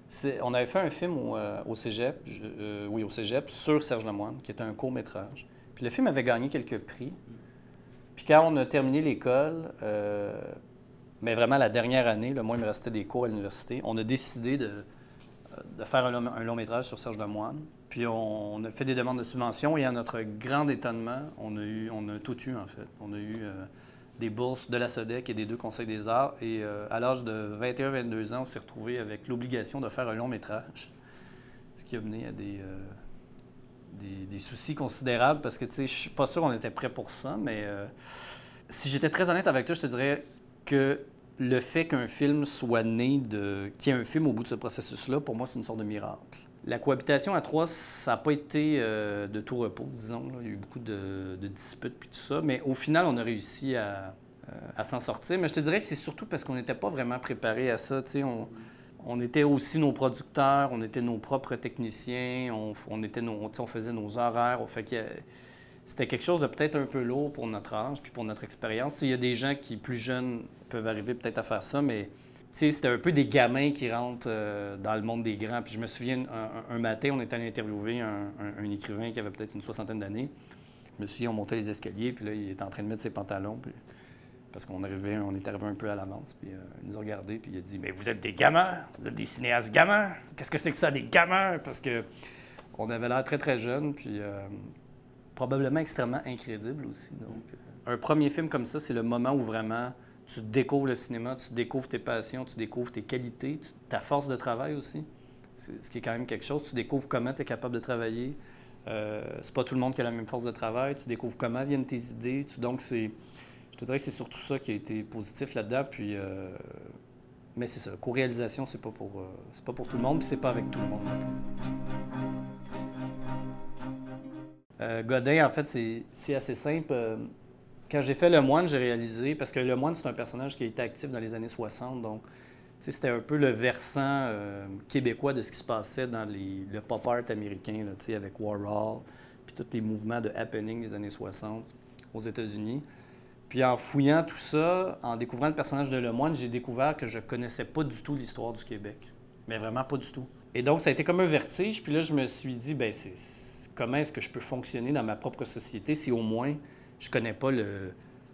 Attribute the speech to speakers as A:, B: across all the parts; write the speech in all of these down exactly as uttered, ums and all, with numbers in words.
A: C'est- On avait fait un film au, euh, au Cégep, je- euh, oui, au Cégep, sur Serge Lemoine, qui était un court-métrage. Puis le film avait gagné quelques prix. Puis quand on a terminé l'école, euh, mais vraiment la dernière année, là, moi, il me restait des cours à l'université, on a décidé de, de faire un, long- un long métrage sur Serge Lemoine. Puis on, on a fait des demandes de subvention et à notre grand étonnement, on a, eu, on a tout eu en fait. On a eu euh, des bourses de la SODEC et des deux conseils des arts. Et euh, à l'âge de vingt et un vingt-deux ans, on s'est retrouvé avec l'obligation de faire un long métrage, ce qui a mené à des, euh, des, des soucis considérables parce que, tu sais, je suis pas sûr qu'on était prêt pour ça, mais euh, si j'étais très honnête avec toi, je te dirais que le fait qu'un film soit né de... qu'il y ait un film au bout de ce processus-là, pour moi, c'est une sorte de miracle. La cohabitation à trois, ça n'a pas été euh, de tout repos, disons. Là. Il y a eu beaucoup de, de disputes puis tout ça, mais au final, on a réussi à, euh, à s'en sortir. Mais je te dirais que c'est surtout parce qu'on n'était pas vraiment préparé à ça. Tu sais, on, on était aussi nos producteurs, on était nos propres techniciens, on, on, était nos, tu sais, on faisait nos horaires. On fait qu'il y a- c'était quelque chose de peut-être un peu lourd pour notre âge puis pour notre expérience. Tu sais, il y a des gens qui, plus jeunes, peuvent arriver peut-être à faire ça, mais tu sais, c'était un peu des gamins qui rentrent euh, dans le monde des grands. Puis je me souviens, un, un- un matin, on était allé interviewer un, un- un écrivain qui avait peut-être une soixantaine d'années. Je me souviens, on montait les escaliers, puis là, il était en train de mettre ses pantalons, puis- parce qu'on arrivait, on est arrivé un peu à l'avance, puis euh, il nous a regardés, puis il a dit « Mais vous êtes des gamins, vous êtes des cinéastes gamins. Qu'est-ce que c'est que ça, des gamins? » Parce que on avait l'air très, très jeunes, puis euh, probablement extrêmement incrédible aussi. Donc, euh, un premier film comme ça, c'est le moment où vraiment tu découvres le cinéma, tu découvres tes passions, tu découvres tes qualités, tu- ta force de travail aussi. C'est ce qui est quand même quelque chose. Tu découvres comment tu es capable de travailler. Euh, c'est pas tout le monde qui a la même force de travail. Tu découvres comment viennent tes idées. Tu- donc, c'est, je te dirais que c'est surtout ça qui a été positif là-dedans. Puis, euh, mais c'est ça. Co-réalisation, c'est pas pour, euh, c'est pas pour tout le monde, puis c'est pas avec tout le monde non plus. Euh, Godin, en fait, c'est c'est assez simple. Euh, Quand j'ai fait Le Moine, j'ai réalisé, parce que Le Moine, c'est un personnage qui a été actif dans les années soixante, donc tu sais, c'était un peu le versant euh, québécois de ce qui se passait dans les- le pop art américain, là, tu sais, avec Warhol, puis tous les mouvements de happening des années soixante aux États-Unis. Puis en fouillant tout ça, en découvrant le personnage de Le Moine, j'ai découvert que je connaissais pas du tout l'histoire du Québec. Mais vraiment pas du tout. Et donc, ça a été comme un vertige. Puis là, je me suis dit, ben c'est c'est- comment est-ce que je peux fonctionner dans ma propre société si au moins je connais pas le,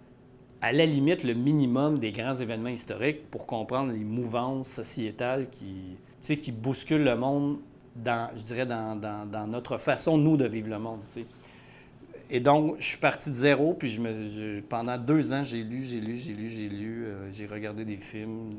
A: à la limite, le minimum des grands événements historiques pour comprendre les mouvances sociétales qui, tu sais, qui bousculent le monde dans, je dirais, dans, dans- dans notre façon, nous, de vivre le monde. Tu sais. Et donc, je suis parti de zéro, puis je me, je- pendant deux ans, j'ai lu, j'ai lu, j'ai lu, j'ai lu, euh, j'ai regardé des films,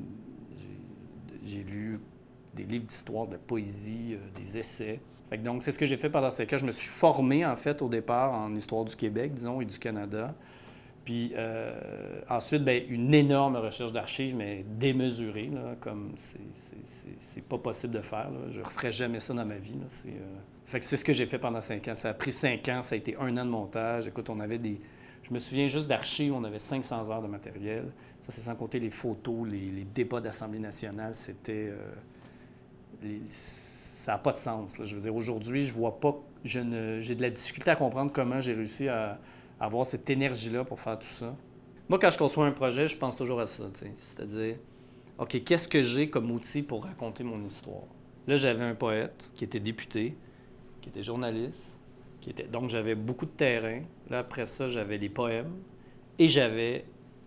A: j'ai j'ai lu des livres d'histoire, de poésie, euh, des essais. Fait que donc, c'est ce que j'ai fait pendant ces cas. Je me suis formé, en fait, au départ, en histoire du Québec, disons, et du Canada. Puis euh, ensuite, bien, une énorme recherche d'archives, mais démesurée, là, comme c'est- c'est c'est- c'est pas possible de faire. Là. Je ne referai jamais ça dans ma vie. Là. C'est, euh, Fait que c'est ce que j'ai fait pendant cinq ans. Ça a pris cinq ans, ça a été un an de montage. Écoute, on avait des... Je me souviens juste d'archives, on avait cinq cents heures de matériel. Ça, c'est sans compter les photos, les, les débats d'Assemblée nationale. C'était... euh, les- Ça n'a pas de sens. Là. Je veux dire, aujourd'hui, je vois pas... Je ne... J'ai de la difficulté à comprendre comment j'ai réussi à avoir cette énergie-là pour faire tout ça. Moi, quand je conçois un projet, je pense toujours à ça, tu sais. C'est-à-dire, OK, qu'est-ce que j'ai comme outil pour raconter mon histoire? Là, j'avais un poète qui était député, qui était journaliste, qui était... donc j'avais beaucoup de terrain. Là, après ça, j'avais les poèmes et j'avais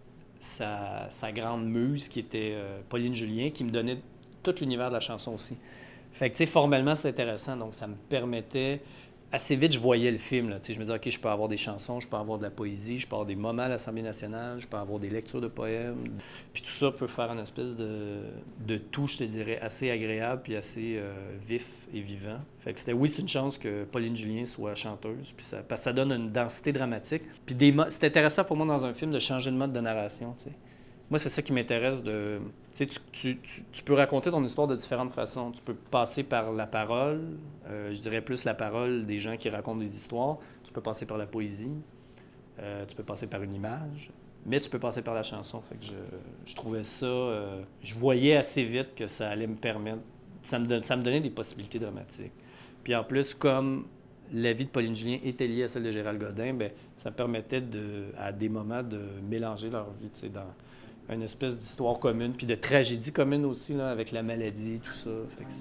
A: sa, sa grande muse qui était euh, Pauline Julien, qui me donnait tout l'univers de la chanson aussi. Fait que, tu sais, formellement, c'est intéressant. Donc, ça me permettait... Assez vite, je voyais le film. Là. Tu sais, je me disais, OK, je peux avoir des chansons, je peux avoir de la poésie, je peux avoir des moments à l'Assemblée nationale, je peux avoir des lectures de poèmes. Puis tout ça peut faire une espèce de, de tout, je te dirais, assez agréable puis assez euh, vif et vivant. Fait que c'était, oui, c'est une chance que Pauline Julien soit chanteuse, puis ça, parce que ça donne une densité dramatique. Puis des mo- c'est intéressant pour moi dans un film de changer de mode de narration, tu sais. Moi, c'est ça qui m'intéresse de... Tu sais, tu, tu- tu- tu peux raconter ton histoire de différentes façons. Tu peux passer par la parole, euh, je dirais plus la parole des gens qui racontent des histoires. Tu peux passer par la poésie, euh, tu peux passer par une image, mais tu peux passer par la chanson. Fait que je, je trouvais ça... euh, je voyais assez vite que ça allait me permettre... Ça me, don- ça me donnait des possibilités dramatiques. Puis en plus, comme la vie de Pauline Julien était liée à celle de Gérald Godin, bien, ça me permettait de, à des moments de mélanger leur vie, tu sais, dans une espèce d'histoire commune, puis de tragédie commune aussi, là, avec la maladie, tout ça. Fait que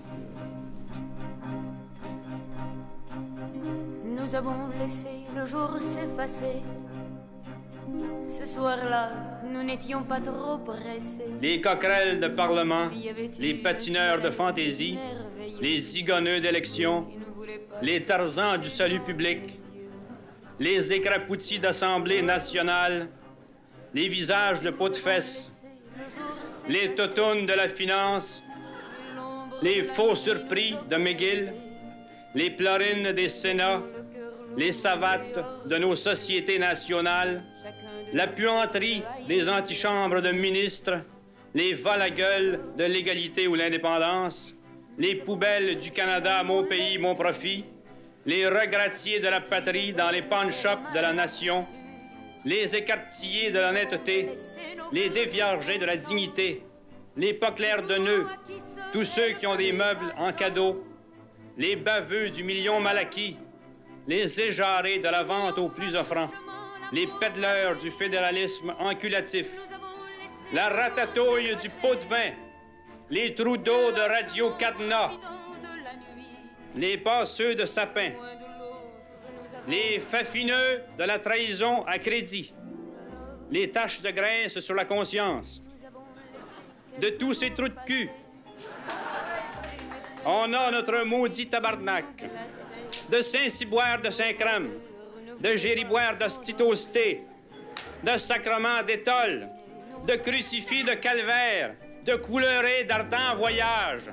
B: nous avons laissé le jour s'effacer. Ce soir-là, nous n'étions pas trop pressés.
C: Les coquerelles de parlement, les patineurs de fantaisie, les zigonneux d'élection, les tarzans du salut public, les écrapoutis d'Assemblée nationale, les visages de peau de fesses, les totounes de la finance, les faux surpris de McGill, les plorines des Sénats, les savates de nos sociétés nationales, la puanterie des antichambres de ministres, les vol-à-gueule de l'égalité ou l'indépendance, les poubelles du Canada, mon pays, mon profit, les regrattiers de la patrie dans les pawn-shops de la nation, les écartillés de l'honnêteté, les déviargés de la dignité, les pas clairs de nœuds, tous ceux qui ont des meubles en cadeau, les baveux du million mal acquis, les éjarés de la vente aux plus offrants, les pédleurs du fédéralisme enculatif, la ratatouille du pot de vin, les trous d'eau de Radio Cadenas, les passeux de sapin, les fafineux de la trahison à crédit, les taches de graisse sur la conscience. De tous ces trous de cul, on a notre maudit tabarnak, de Saint-Cyboire de Saint-Crème, de Gériboire d'Ostitosté, de Sacrement d'Étole, de Crucifix de Calvaire, de Couleuré d'Ardent Voyage.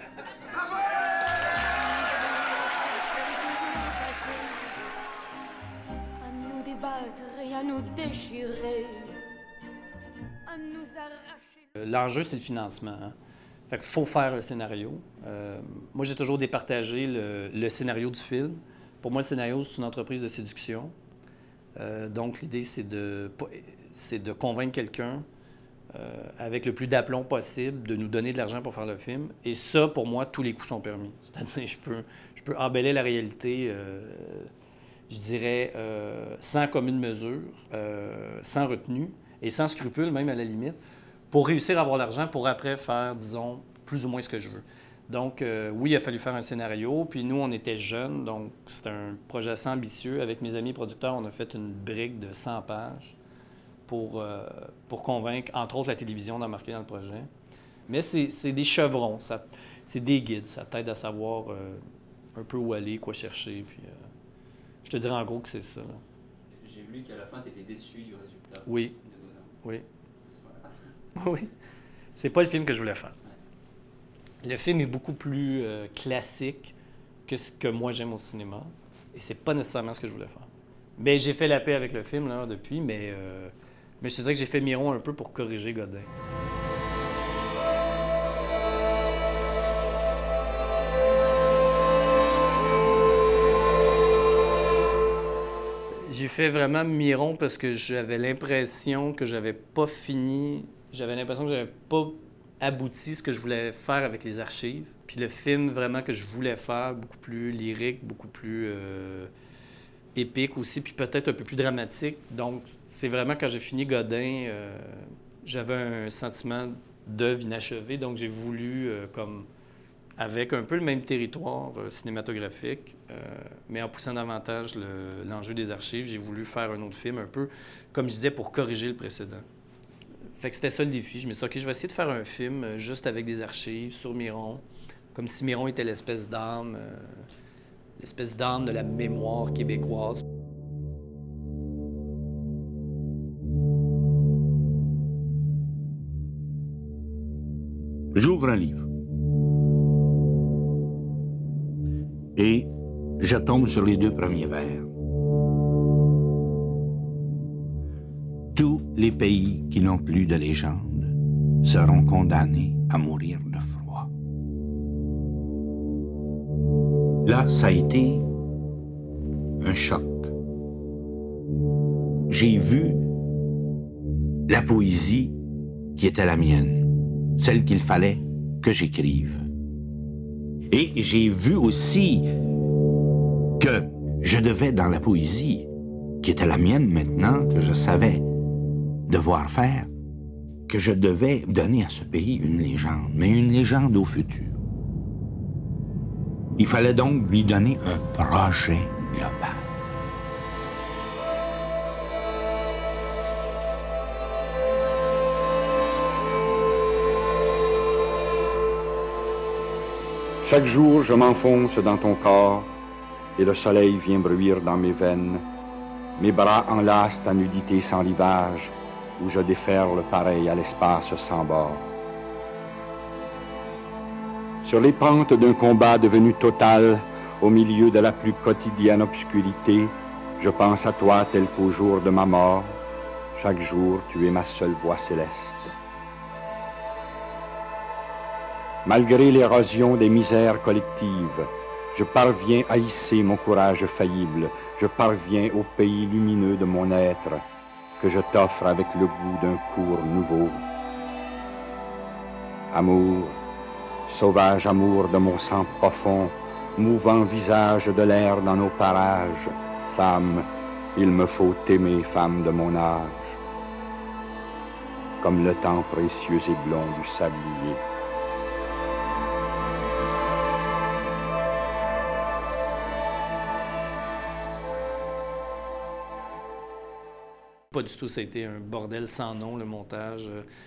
B: À nous débattre et à nous déchirer, à nous arracher.
A: L'enjeu, c'est le financement. Hein? Fait qu'il faut faire un scénario. Euh, moi, j'ai toujours départagé le, le scénario du film. Pour moi, le scénario, c'est une entreprise de séduction. Euh, donc, l'idée, c'est de, c'est de convaincre quelqu'un euh, avec le plus d'aplomb possible de nous donner de l'argent pour faire le film. Et ça, pour moi, tous les coups sont permis. C'est-à-dire, je peux, je peux embellir la réalité, euh, je dirais, euh, sans commune mesure, euh, sans retenue et sans scrupule, même à la limite, pour réussir à avoir l'argent pour après faire, disons, plus ou moins ce que je veux. Donc, euh, oui, il a fallu faire un scénario. Puis nous, on était jeunes, donc c'était un projet assez ambitieux. Avec mes amis producteurs, on a fait une brique de cent pages pour, euh, pour convaincre, entre autres, la télévision d'embarquer dans le projet. Mais c'est des chevrons, c'est des guides. Ça t'aide à savoir euh, un peu où aller, quoi chercher. Puis, euh, je te dirais en gros que c'est ça.
D: J'ai lu qu'à la fin, tu étais déçu du résultat.
A: Oui. Oui.
D: C'est pas
A: Oui. C'est pas le film que je voulais faire. Le film est beaucoup plus euh, classique que ce que moi j'aime au cinéma. Et c'est pas nécessairement ce que je voulais faire. Mais j'ai fait la paix avec le film là, depuis, mais, euh, mais je te dirais que j'ai fait Miron un peu pour corriger Godin. J'ai fait vraiment Miron parce que j'avais l'impression que j'avais pas fini, j'avais l'impression que j'avais pas abouti ce que je voulais faire avec les archives. Puis le film vraiment que je voulais faire, beaucoup plus lyrique, beaucoup plus euh, épique aussi, puis peut-être un peu plus dramatique. Donc c'est vraiment quand j'ai fini Godin, euh, j'avais un sentiment d'œuvre inachevée, donc j'ai voulu euh, comme avec un peu le même territoire euh, cinématographique, euh, mais en poussant davantage l'enjeu le, des archives, j'ai voulu faire un autre film un peu, comme je disais, pour corriger le précédent. Fait que c'était ça le défi. Je me suis dit, OK, je vais essayer de faire un film euh, juste avec des archives sur Miron, comme si Miron était l'espèce d'âme, euh, l'espèce d'âme de la mémoire québécoise.
E: J'ouvre un livre. Et je tombe sur les deux premiers vers. Tous les pays qui n'ont plus de légende seront condamnés à mourir de froid. Là, ça a été un choc. J'ai vu la poésie qui était la mienne, celle qu'il fallait que j'écrive. Et j'ai vu aussi que je devais, dans la poésie, qui était la mienne maintenant, que je savais devoir faire, que je devais donner à ce pays une légende, mais une légende au futur. Il fallait donc lui donner un projet global.
F: Chaque jour, je m'enfonce dans ton corps et le soleil vient bruire dans mes veines. Mes bras enlacent ta nudité sans rivage, où je déferle pareil à l'espace sans bord. Sur les pentes d'un combat devenu total, au milieu de la plus quotidienne obscurité, je pense à toi tel qu'au jour de ma mort. Chaque jour, tu es ma seule voix céleste. Malgré l'érosion des misères collectives, je parviens à hisser mon courage faillible. Je parviens au pays lumineux de mon être, que je t'offre avec le goût d'un cours nouveau. Amour, sauvage amour de mon sang profond, mouvant visage de l'air dans nos parages, femme, il me faut t'aimer, femme de mon âge, comme le temps précieux et blond du sablier.
A: Pas du tout, ça a été un bordel sans nom, le montage.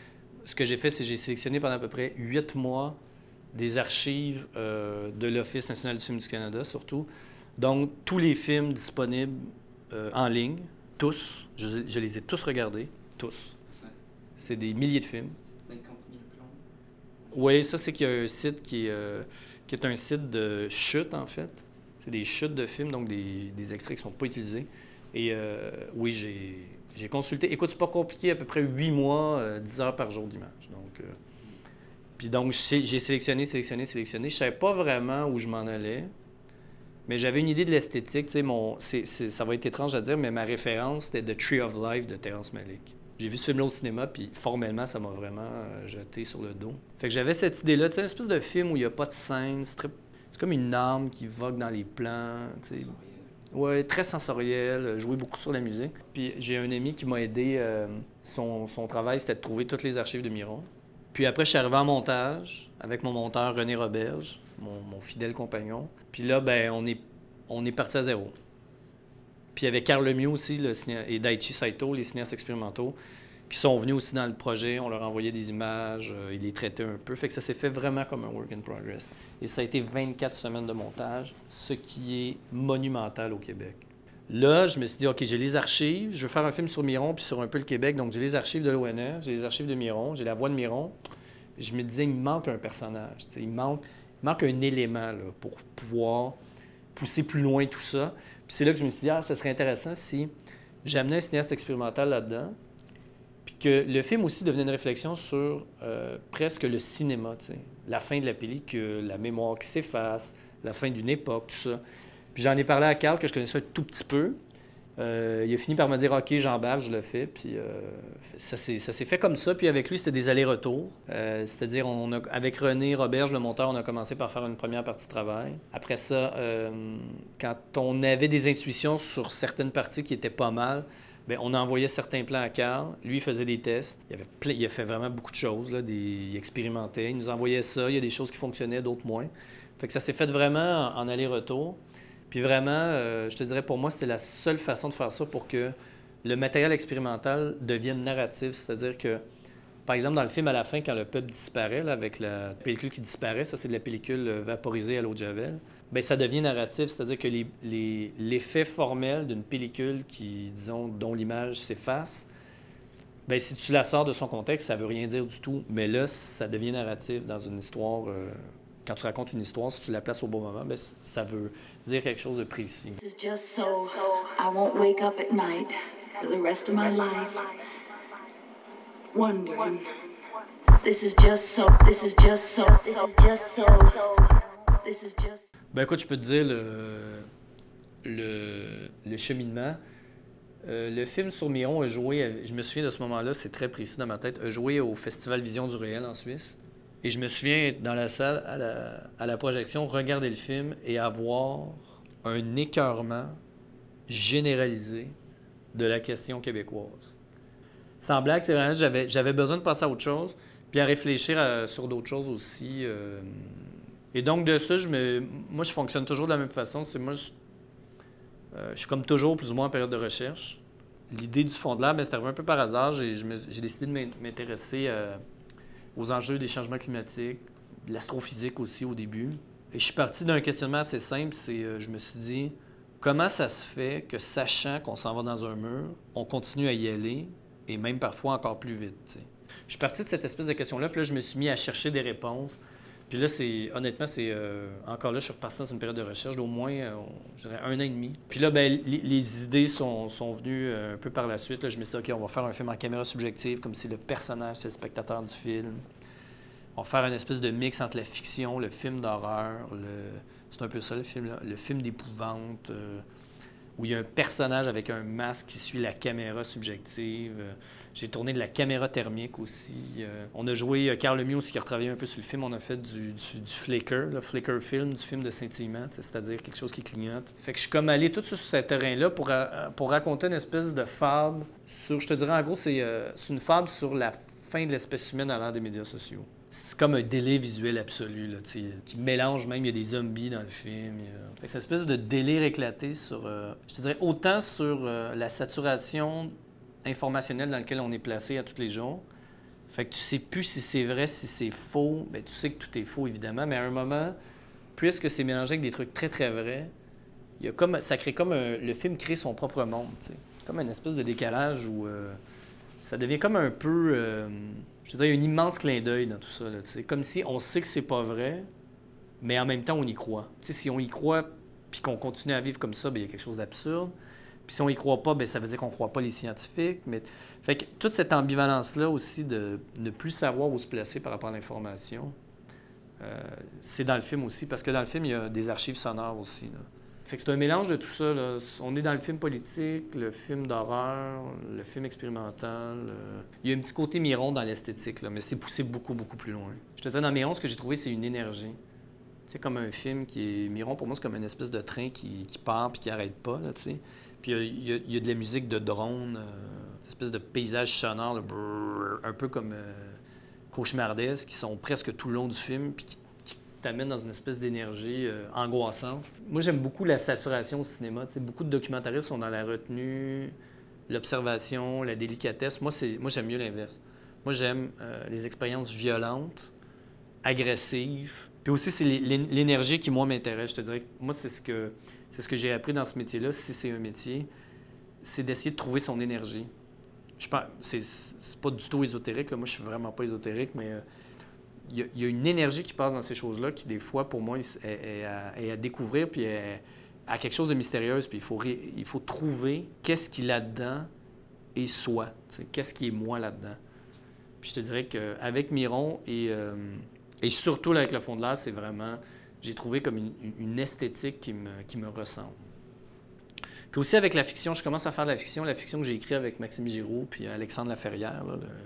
A: Ce que j'ai fait, c'est que j'ai sélectionné pendant à peu près huit mois des archives euh, de l'Office national du film du Canada, surtout. Donc, tous les films disponibles euh, en ligne, tous, je, je les ai tous regardés, tous. C'est des milliers de films.
D: cinquante mille plans.
A: Oui, ça, c'est qu'il y a un site qui est, euh, qui est un site de chutes, en fait. C'est des chutes de films, donc des, des extraits qui ne sont pas utilisés. Et euh, oui, j'ai... J'ai consulté. Écoute, c'est pas compliqué, à peu près huit mois, euh, dix heures par jour d'image. Donc, euh, puis donc, j'ai sélectionné, sélectionné, sélectionné. Je savais pas vraiment où je m'en allais, mais j'avais une idée de l'esthétique. Tu sais, mon, c'est, c'est, ça va être étrange à dire, mais ma référence, c'était The Tree of Life de Terrence Malick. J'ai vu ce film-là au cinéma, puis formellement, ça m'a vraiment euh, jeté sur le dos. Fait que j'avais cette idée-là, tu sais, une espèce de film où il n'y a pas de scène. C'est, très, c'est comme une âme qui vogue dans les plans, tu sais. Oui, très sensoriel, jouer beaucoup sur la musique. Puis j'ai un ami qui m'a aidé. Euh, son, son travail, c'était de trouver toutes les archives de Miron. Puis après, je suis arrivé en montage avec mon monteur René Roberge, mon, mon fidèle compagnon. Puis là, ben, on est, on est parti à zéro. Puis il y avait Carl Lemieux aussi, le ciné... et Daichi Saito, les cinéastes expérimentaux, qui sont venus aussi dans le projet. On leur envoyait des images, euh, ils les traitaient un peu. Fait que ça s'est fait vraiment comme un work in progress. Et ça a été vingt-quatre semaines de montage, ce qui est monumental au Québec. Là, je me suis dit, OK, j'ai les archives, je veux faire un film sur Miron puis sur un peu le Québec. Donc, j'ai les archives de l'O N R, j'ai les archives de Miron, j'ai la voix de Miron. Je me disais, il me manque un personnage, il me manque, il manque un élément là, pour pouvoir pousser plus loin tout ça. Puis c'est là que je me suis dit, ah, ça serait intéressant si j'amenais un cinéaste expérimental là-dedans. Puis que le film aussi devenait une réflexion sur euh, presque le cinéma, tu sais. La fin de la pellicule, la mémoire qui s'efface, la fin d'une époque, tout ça. Puis j'en ai parlé à Carl, que je connaissais un tout petit peu. Euh, il a fini par me dire « OK, j'embarque, je le fais ». Puis euh, ça s'est fait comme ça. Puis avec lui, c'était des allers-retours. Euh, C'est-à-dire, on a, avec René Roberge, le monteur, on a commencé par faire une première partie de travail. Après ça, euh, quand on avait des intuitions sur certaines parties qui étaient pas mal, bien, on envoyait certains plans à Carl. Lui, il faisait des tests. Il, avait plein, il a fait vraiment beaucoup de choses. Là, des, il expérimentait. Il nous envoyait ça. Il y a des choses qui fonctionnaient, d'autres moins. Fait que ça s'est fait vraiment en, en aller-retour. Puis vraiment, euh, je te dirais, pour moi, c'était la seule façon de faire ça pour que le matériel expérimental devienne narratif. C'est-à-dire que, par exemple, dans le film, à la fin, quand le peuple disparaît, là, avec la pellicule qui disparaît, ça, c'est de la pellicule vaporisée à l'eau de Javel, bien, ça devient narratif. C'est-à-dire que les, les, l'effet formel d'une pellicule qui, disons, dont l'image s'efface, bien, si tu la sors de son contexte, ça ne veut rien dire du tout. Mais là, ça devient narratif dans une histoire. Euh, quand tu racontes une histoire, si tu la places au bon moment, bien, ça veut dire quelque chose de précis.
G: This is just so I won't wake up at night for the rest of my life wondering. This is just so. This is just so. This is just so. This is just.
A: Ben écoute, je peux te dire le le, le cheminement. Euh, le film sur Miron a joué, je me souviens de ce moment-là, c'est très précis dans ma tête, a joué au Festival Vision du réel en Suisse. Et je me souviens, dans la salle, à la, à la projection, regarder le film et avoir un écœurement généralisé de la question québécoise. Sans blague, c'est vraiment, j'avais, j'avais besoin de passer à autre chose, puis à réfléchir à, sur d'autres choses aussi. Euh... Et donc, de ça, je me, moi, je fonctionne toujours de la même façon. C'est moi, je, euh, je suis comme toujours plus ou moins en période de recherche. L'idée du Fond de l'Arbre, ben, c'est arrivé un peu par hasard. J'ai, je me, j'ai décidé de m'intéresser euh, aux enjeux des changements climatiques, de l'astrophysique aussi au début. Et je suis parti d'un questionnement assez simple, c'est euh, je me suis dit, comment ça se fait que, sachant qu'on s'en va dans un mur, on continue à y aller, et même parfois encore plus vite, t'sais. Je suis parti de cette espèce de question-là, puis là, je me suis mis à chercher des réponses. Puis là, c'est honnêtement, c'est euh, encore là, je suis reparti dans une période de recherche d'au moins, euh, je dirais, un an et demi. Puis là, ben, les, les idées sont, sont venues euh, un peu par la suite. Là, je me suis dit, OK, on va faire un film en caméra subjective, comme si le personnage, c'est le spectateur du film. On va faire une espèce de mix entre la fiction, le film d'horreur, le... c'est un peu ça, le film, là, le film d'épouvante, euh, où il y a un personnage avec un masque qui suit la caméra subjective. Euh, J'ai tourné de la caméra thermique aussi. Euh, on a joué, euh, Carl Lemieux aussi qui a retravaillé un peu sur le film, on a fait du, du, du flicker, le flicker film, du film de scintillement, c'est-à-dire quelque chose qui clignote. Fait que je suis comme allé tout sur ce terrain-là pour, euh, pour raconter une espèce de fable sur, je te dirais en gros, c'est euh, une fable sur la fin de l'espèce humaine à l'ère des médias sociaux. C'est comme un délire visuel absolu, là, qui mélange même, il y a des zombies dans le film. C'est une espèce de délire éclaté sur, euh, je te dirais, autant sur euh, la saturation informationnelle dans laquelle on est placé à tous les jours. Fait que tu sais plus si c'est vrai, si c'est faux. Bien, tu sais que tout est faux, évidemment, mais à un moment, puisque c'est mélangé avec des trucs très, très vrais, il y a comme, ça crée comme un, le film crée son propre monde, t'sais. Comme une espèce de décalage où euh, ça devient comme un peu... Euh, je te dirais, il y a un immense clin d'œil dans tout ça. Là, comme si on sait que c'est pas vrai, mais en même temps, on y croit. T'sais, si on y croit puis qu'on continue à vivre comme ça, bien, il y a quelque chose d'absurde. Puis si on y croit pas, bien, ça veut dire qu'on croit pas les scientifiques. Mais... Fait que toute cette ambivalence-là aussi de ne plus savoir où se placer par rapport à l'information, euh, c'est dans le film aussi. Parce que dans le film, il y a des archives sonores aussi, là. Fait que c'est un mélange de tout ça, là. On est dans le film politique, le film d'horreur, le film expérimental. Euh... Il y a un petit côté Miron dans l'esthétique, là, mais c'est poussé beaucoup, beaucoup plus loin. Je te disais, dans Miron, ce que j'ai trouvé, c'est une énergie. C'est comme un film qui est... Miron, pour moi, c'est comme une espèce de train qui, qui part puis qui n'arrête pas, là, tu sais. Puis il y, a, il y a de la musique de drone, euh, une espèce de paysage sonore, là, brrr, un peu comme euh, cauchemardesque, qui sont presque tout le long du film, puis qui t'amène dans une espèce d'énergie euh, angoissante. Moi, j'aime beaucoup la saturation au cinéma. T'sais, beaucoup de documentaristes sont dans la retenue, l'observation, la délicatesse. Moi, c'est, moi j'aime mieux l'inverse. Moi, j'aime euh, les expériences violentes, agressives. Puis aussi, c'est l'énergie qui, moi, m'intéresse. Je te dirais que moi, c'est ce que, c'est ce que j'ai appris dans ce métier-là, si c'est un métier, c'est d'essayer de trouver son énergie. Je pense, c'est, c'est pas du tout ésotérique, là. Moi, je suis vraiment pas ésotérique, mais... Euh, Il y, a, il y a une énergie qui passe dans ces choses-là qui, des fois, pour moi, est, est, à, est à découvrir, puis est à quelque chose de mystérieuse. Puis il faut, ré, il faut trouver qu'est-ce qui, là-dedans, est soi. Qu'est-ce qui est moi là-dedans. Puis je te dirais qu'avec Miron et, euh, et surtout là, avec Le Fond de l'Arbre, c'est vraiment... J'ai trouvé comme une, une esthétique qui me, qui me ressemble. Puis aussi avec la fiction, je commence à faire de la fiction. La fiction que j'ai écrite avec Maxime Giroux puis Alexandre Laferrière, là, le...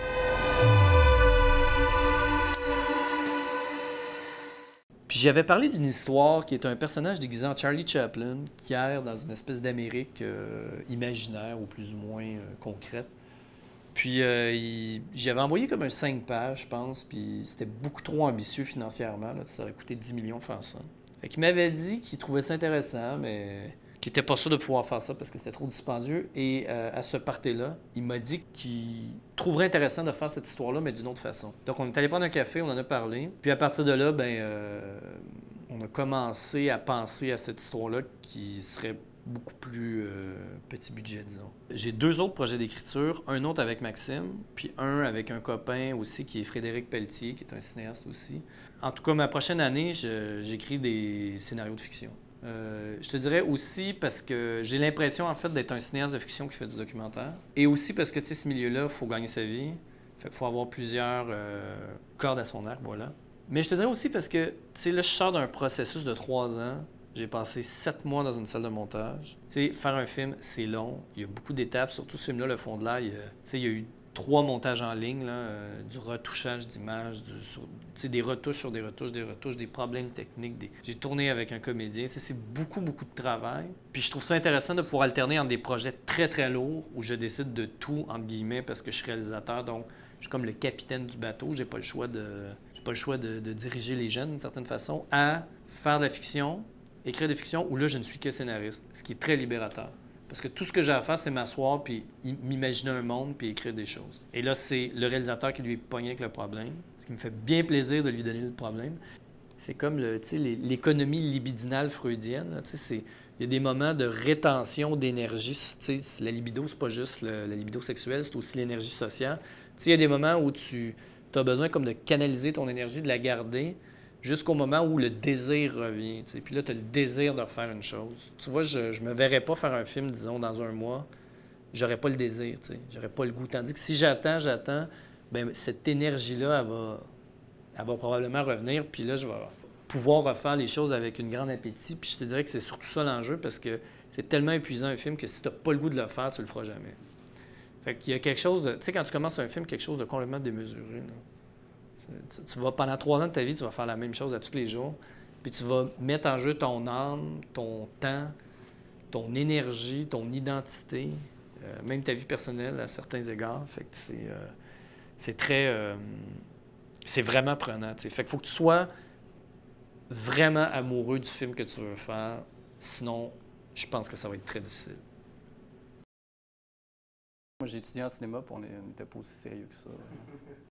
A: Puis j'avais parlé d'une histoire qui est un personnage déguisé en Charlie Chaplin qui erre dans une espèce d'Amérique euh, imaginaire ou plus ou moins euh, concrète. Puis euh, j'avais envoyé comme un cinq pages, je pense, puis c'était beaucoup trop ambitieux financièrement. Là, ça aurait coûté dix millions de faire ça. Fait qu'il m'avait dit qu'il trouvait ça intéressant, mais qu'il n'était pas sûr de pouvoir faire ça parce que c'était trop dispendieux. Et euh, à ce party-là, il m'a dit qu'il trouverait intéressant de faire cette histoire-là, mais d'une autre façon. Donc, on est allé prendre un café, on en a parlé. Puis à partir de là, ben, euh, on a commencé à penser à cette histoire-là qui serait beaucoup plus euh, petit budget, disons. J'ai deux autres projets d'écriture, un autre avec Maxime, puis un avec un copain aussi qui est Frédéric Pelletier, qui est un cinéaste aussi. En tout cas, ma prochaine année, je, j'écris des scénarios de fiction. Euh, je te dirais aussi parce que j'ai l'impression, en fait, d'être un cinéaste de fiction qui fait du documentaire. Et aussi parce que, tu sais, ce milieu-là, il faut gagner sa vie. Fait qu'il faut avoir plusieurs euh, cordes à son arc, voilà. Mais je te dirais aussi parce que, tu sais, là, je sors d'un processus de trois ans. J'ai passé sept mois dans une salle de montage. Tu sais, faire un film, c'est long. Il y a beaucoup d'étapes. Surtout ce film-là, Le Fond de l'Arbre, tu sais, il y a eu trois montages en ligne, là, euh, du retouchage d'images, des retouches sur des retouches, des retouches, des problèmes techniques. Des... J'ai tourné avec un comédien. C'est beaucoup, beaucoup de travail. Puis je trouve ça intéressant de pouvoir alterner entre des projets très, très lourds où je décide de tout, entre guillemets, parce que je suis réalisateur. Donc, je suis comme le capitaine du bateau. J'ai pas le choix de, j'ai pas le choix de, de diriger les jeunes d'une certaine façon, à faire de la fiction, écrire des fictions où là, je ne suis que scénariste, ce qui est très libérateur. Parce que tout ce que j'ai à faire, c'est m'asseoir puis m'imaginer un monde puis écrire des choses. Et là, c'est le réalisateur qui lui est pogné avec le problème, ce qui me fait bien plaisir de lui donner le problème. C'est comme l'économie libidinale freudienne. Il y a des moments de rétention d'énergie. La libido, c'est pas juste le, la libido sexuelle, c'est aussi l'énergie sociale. Il y a des moments où tu as besoin comme de canaliser ton énergie, de la garder, jusqu'au moment où le désir revient. T'sais. Puis là, tu as le désir de refaire une chose. Tu vois, je ne me verrais pas faire un film, disons, dans un mois. J'aurais pas le désir, j'aurais pas le goût. Tandis que si j'attends, j'attends, bien, cette énergie-là, elle va, elle va probablement revenir. Puis là, je vais pouvoir refaire les choses avec une grande appétit. Puis je te dirais que c'est surtout ça l'enjeu, parce que c'est tellement épuisant un film que si tu n'as pas le goût de le faire, tu le feras jamais. Fait qu'il y a quelque chose de... Tu sais, quand tu commences un film, quelque chose de complètement démesuré, là. Tu vas, pendant trois ans de ta vie, tu vas faire la même chose à tous les jours. Puis tu vas mettre en jeu ton âme, ton temps, ton énergie, ton identité, euh, même ta vie personnelle à certains égards. Fait que c'est, euh, c'est très... Euh, c'est vraiment prenant. T'sais. Fait qu'il faut que tu sois vraiment amoureux du film que tu veux faire. Sinon, je pense que ça va être très difficile. Moi, j'ai étudié en cinéma, puis on n'était pas aussi sérieux que ça.